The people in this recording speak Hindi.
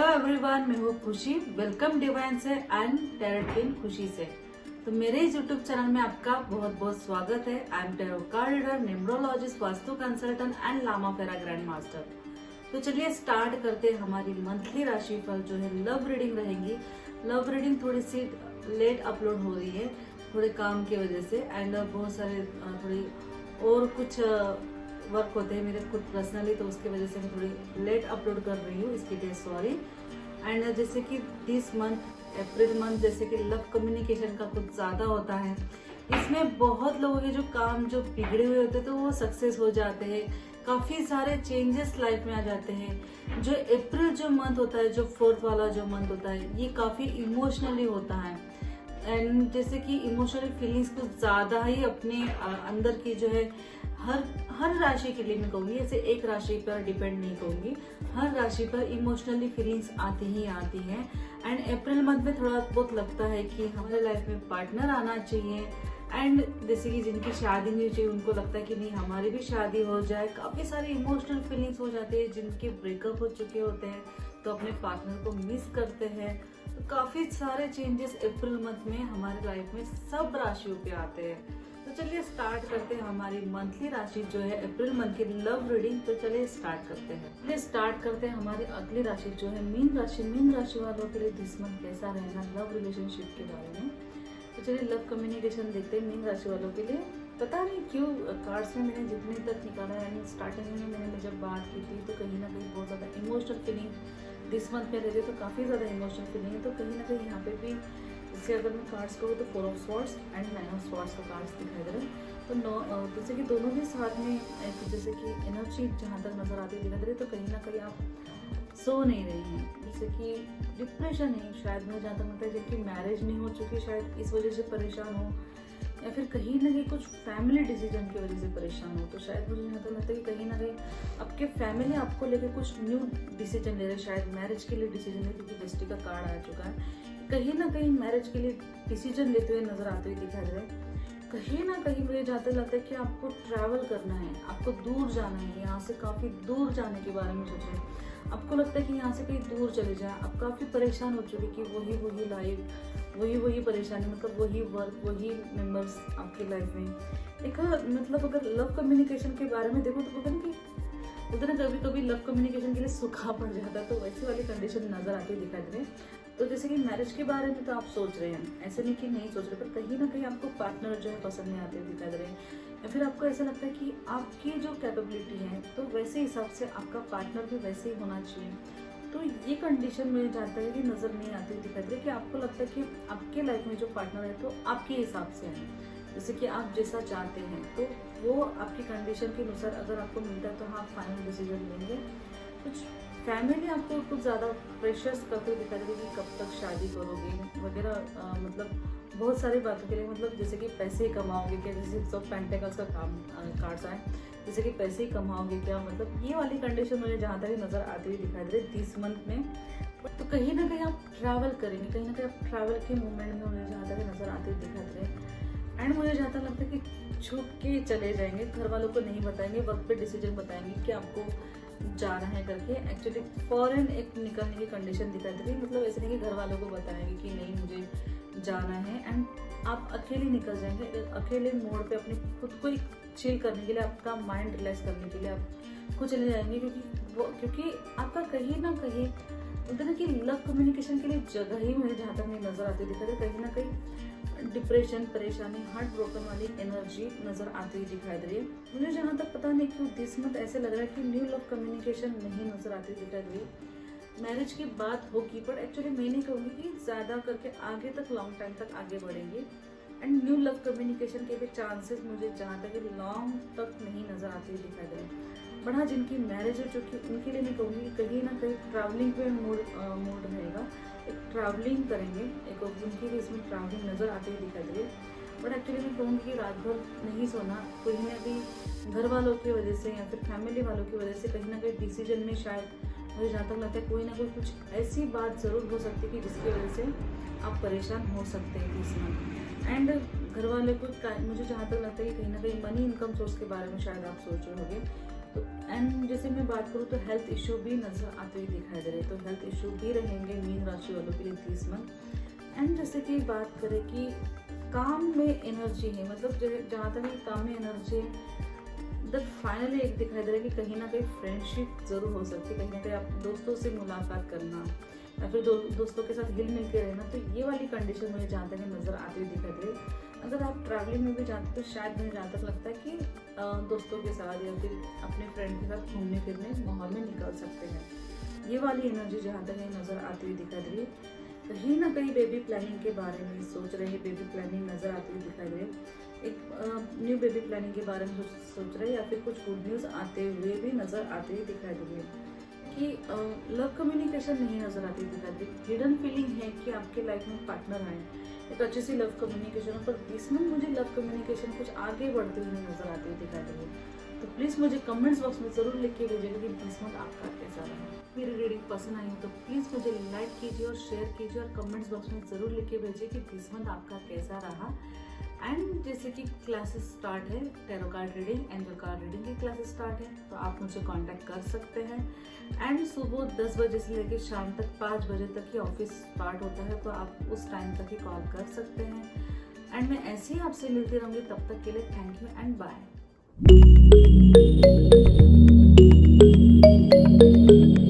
एवरीवन, मैं हूँ खुशी। वेलकम डिवाइन से एंड टैरोट क्वीन खुशी से। तो मेरे इस यूट्यूब चैनल में आपका बहुत बहुत स्वागत है। I am tarot card reader, numerologist, vastu consultant and Lama Fera grand master. तो चलिए स्टार्ट करते हैं हमारी मंथली राशिफल जो है लव रीडिंग रहेंगी। लव रीडिंग थोड़ी सी लेट अपलोड हो रही है थोड़े काम की वजह से एंड बहुत सारे थोड़ी और कुछ वर्क होते हैं मेरे खुद पर्सनली, तो उसकी वजह से मैं थोड़ी लेट अपलोड कर रही हूँ, इसके लिए सॉरी। एंड जैसे कि दिस मंथ अप्रैल मंथ जैसे कि लव कम्युनिकेशन का कुछ ज़्यादा होता है, इसमें बहुत लोगों के जो काम जो बिगड़े हुए होते हैं तो वो सक्सेस हो जाते हैं, काफ़ी सारे चेंजेस लाइफ में आ जाते हैं। जो अप्रैल जो मंथ होता है, जो फोर्थ वाला जो मंथ होता है, ये काफ़ी इमोशनली होता है एंड जैसे कि इमोशनल फीलिंग्स कुछ ज़्यादा ही अपने अंदर की जो है हर राशि के लिए मैं कहूँगी, ऐसे एक राशि पर डिपेंड नहीं कहूँगी, हर राशि पर इमोशनली फीलिंग्स आती ही आती हैं। एंड अप्रैल मंथ में थोड़ा बहुत लगता है कि हमारे लाइफ में पार्टनर आना चाहिए एंड जैसे कि जिनकी शादी नहीं चाहिए उनको लगता है कि नहीं हमारी भी शादी हो जाए। काफ़ी सारी इमोशनल फीलिंग्स हो जाती है। जिनके ब्रेकअप हो चुके होते हैं तो अपने पार्टनर को मिस करते हैं। तो काफ़ी सारे चेंजेस अप्रैल मंथ में हमारी लाइफ में सब राशियों पे आते हैं। तो चलिए स्टार्ट करते हैं हमारी मंथली राशि जो है अप्रैल मंथ की लव रीडिंग। तो चलिए स्टार्ट करते हैं। चलिए स्टार्ट करते हैं हमारी अगली राशि जो है मीन राशि। मीन राशि वालों के लिए दिस मंथ कैसा रहेगा लव रिलेशनशिप के बारे में। तो चलिए लव कम्युनिकेशन देखते हैं मीन राशि वालों के लिए। पता नहीं क्यों कार्ड्स में मैंने जितने तक निकाला है, स्टार्टिंग में मैंने जब बात की थी तो कहीं ना कहीं बहुत ज़्यादा इमोशनल फीलिंग दिस मंथ में रहती है, तो काफ़ी ज़्यादा इमोशनल फीलिंग है। तो कहीं ना कहीं यहाँ पे भी जैसे अगर मैं कार्ड्स कहूँ तो 4 of swords and 9 of swords का कार्ड्स दिखाई दे रहे हैं। तो जैसे कि दोनों के साथ में एक जैसे कि एनर्जी जहाँ तक नज़र आती दिखाई दे रही है, तो कहीं ना कहीं आप सो नहीं रही हैं, जैसे कि डिप्रेशन है शायद। मुझे जहाँ तक लगता है जिनकी मैरिज नहीं हो चुकी शायद इस वजह से परेशान हो, या फिर कहीं ना कहीं कुछ फैमिली डिसीजन की वजह से परेशान हो। तो शायद मुझे यहाँ तक लगता है कि कहीं ना कहीं आपके फैमिली आपको लेकर कुछ न्यू डिसीजन ले रहे हैं, शायद मैरिज के लिए डिसीजन ले, क्योंकि जस्टिस का कार्ड आ चुका है। कहीं ना कहीं मैरिज के लिए डिसीजन लेते हुए नजर आते हुए दिखाई दे रहे हैं। कहीं ना कहीं मुझे जाते लगता है कि आपको ट्रैवल करना है, आपको दूर जाना है, यहाँ से काफ़ी दूर जाने के बारे में सोच रहे हैं। आपको लगता है कि यहाँ से कहीं दूर चले जाए। आप काफ़ी परेशान हो चुके कि वही लाइफ, वही परेशानी, मतलब वही वर्क, वही मेंबर्स आपकी लाइफ में। एक मतलब अगर लव कम्युनिकेशन के बारे में देखो तो पता नहीं कि उधर कभी कभी लव कम्युनिकेशन के लिए सूखा पड़ जाता है, तो वैसी वाली कंडीशन नजर आती है दिखाई दे रही है। तो जैसे कि मैरिज के बारे में तो आप सोच रहे हैं, ऐसे नहीं कि नहीं सोच रहे, पर कहीं ना कहीं आपको पार्टनर जो है पसंद नहीं आते दिखाई दे रहे हैं, या फिर आपको ऐसा लगता है कि आपकी जो कैपेबिलिटी है तो वैसे हिसाब से आपका पार्टनर भी वैसे ही होना चाहिए। तो ये कंडीशन मुझे जाता है कि नज़र नहीं आती दिखाई दे रही, कि आपको लगता है कि आपके लाइफ में जो पार्टनर है तो आपके हिसाब से है, जैसे कि आप जैसा चाहते हैं तो वो आपकी कंडीशन के अनुसार अगर आपको मिलता है तो हाँ फाइनल डिसीजन लेंगे। कुछ फैमिली आपको कुछ ज़्यादा प्रेशर्स करते हुए दिखा देगी कि कब तक शादी करोगे वगैरह, मतलब बहुत सारी बातों के लिए, मतलब जैसे कि पैसे कमाओगे क्या, जैसे सब पेंटिकल्स का काम कार्ड्स आए, जैसे कि पैसे ही कमाओगे क्या, मतलब ये वाली कंडीशन मुझे जहाँ तक नज़र आती हुई दिखाई दे रही दिस मंथ में। तो कहीं ना कहीं आप ट्रैवल करेंगे, कहीं ना कहीं आप ट्रैवल के मूवमेंट में मुझे जहाँ तक नज़र आती हुई दिखाई दे रहे। एंड मुझे जहाँ तक लगता है कि छुप के चले जाएंगे, घर वालों को नहीं बताएंगे, वक्त पे डिसीजन बताएंगे कि आपको जाना है करके। एक्चुअली फॉरेन एक निकलने की कंडीशन दिखाई दे रही है, मतलब ऐसे नहीं कि घर वालों को बताएंगे कि नहीं मुझे जाना है, एंड आप अकेले निकल जाएंगे, अकेले मोड पे अपने खुद को चिल करने के लिए, आपका माइंड रिलैक्स करने के लिए आप खुद चले जाएंगे, क्योंकि आपका कहीं ना कहीं उधर की लव कम्युनिकेशन के लिए जगह ही मुझे जहाँ तक नहीं नजर आती दिखाई दे, कहीं ना कहीं डिप्रेशन, परेशानी, हार्ट ब्रोकन वाली एनर्जी नजर आती हुई दिखाई दे रही है। मुझे जहाँ तक पता नहीं क्यों दिस मंथ ऐसे लग रहा है कि न्यू लव कम्युनिकेशन नहीं नजर आती दिखाई दे रही। मैरिज की बात होगी पर एक्चुअली मैं नहीं कहूँगी कि ज़्यादा करके आगे तक लॉन्ग टाइम तक आगे बढ़ेंगे। एंड न्यू लव कम्युनिकेशन के भी चांसेस मुझे जहाँ तक लॉन्ग तक नहीं नजर आती हुई दिखाई दे रही। बट हाँ जिनकी मैरिज हो चुकी उनके लिए मैं कहूँगी कहीं ना कहीं ट्रैवलिंग पे मूड रहेगा, एक ट्रैवलिंग करेंगे, एक उनकी भी इसमें ट्रैवलिंग नज़र आती हुई दिखाई दे रही है। बट एक्चुअली मैं कहूँगी कि रात भर नहीं सोना, कहीं ना कहीं घर वालों की वजह से या फिर फैमिली वालों की वजह से कहीं ना कहीं डिसीजन में शायद मुझे जहाँ तक लगता है कोई ना कोई कुछ ऐसी बात ज़रूर हो सकती है कि जिसकी वजह से आप परेशान हो सकते हैं इस मंथ। एंड घर वाले को मुझे जहाँ तक लगता है कि कहीं ना कहीं मनी इनकम सोर्स के बारे में शायद आप सोच रहे होंगे तो एंड जैसे मैं बात करूँ तो हेल्थ इश्यू भी नजर आते हुए दिखाई दे रहे हैं, तो हेल्थ इश्यू भी रहेंगे मीन राशि वालों के लिए 30 मंथ। एंड जैसे कि बात करें कि काम में एनर्जी है, मतलब जहाँ तक काम में एनर्जी है, दैट फाइनली एक दिखाई दे रहा है कि कहीं ना कहीं फ्रेंडशिप जरूर हो सकती है, कहीं ना कहीं आप दोस्तों से मुलाकात करना या फिर दोस्तों के साथ हिल मिल के रहना, तो ये वाली कंडीशन मुझे जहाँ तक नजर आती हुई दिखाई दे रही है। अगर आप ट्रैवलिंग में भी जाते हैं तो शायद मुझे जहाँ तक लगता है कि दोस्तों के साथ या फिर अपने फ्रेंड के साथ घूमने फिरने माहौल में निकल सकते हैं। ये वाली एनर्जी जहाँ तक नजर आती हुई दिखाई दे रही है। कहीं ना कहीं बेबी प्लानिंग के बारे में सोच रहे हैं, बेबी प्लानिंग नजर आती हुई दिखाई दे रही है। एक न्यू बेबी प्लानिंग के बारे में सोच रहे हैं या फिर कुछ गुड न्यूज आते हुए भी नजर आते हुए दिखाई दे रही है कि लव कम्युनिकेशन नहीं नजर आती दिखाई दे रही। हिडन फीलिंग है कि आपके लाइफ में पार्टनर आए, एक अच्छी सी लव कम्युनिकेशन, पर इसमें मुझे लव कम्युनिकेशन कुछ आगे बढ़ते हुए नजर आती हुई दिखाई दे रही है। तो प्लीज मुझे कमेंट्स बॉक्स में जरूर लिख के भेजिएगा कि दिस मंथ आपका कैसा रहा। मेरी रीडिंग पसंद आई हो तो प्लीज मुझे लाइक कीजिए और शेयर कीजिए और कमेंट्स बॉक्स में जरूर लिख के भेजिए कि दिस मंथ आपका कैसा रहा। एंड जैसे कि क्लासेस स्टार्ट है, tarot card reading, angel card reading की क्लासेस स्टार्ट है, तो आप मुझे कांटेक्ट कर सकते हैं। एंड सुबह 10 बजे से लेकर शाम तक 5 बजे तक ही ऑफिस स्टार्ट होता है, तो आप उस टाइम तक ही कॉल कर सकते हैं। एंड मैं ऐसे ही आपसे मिलती रहूंगी, तब तक के लिए थैंक यू एंड बाय।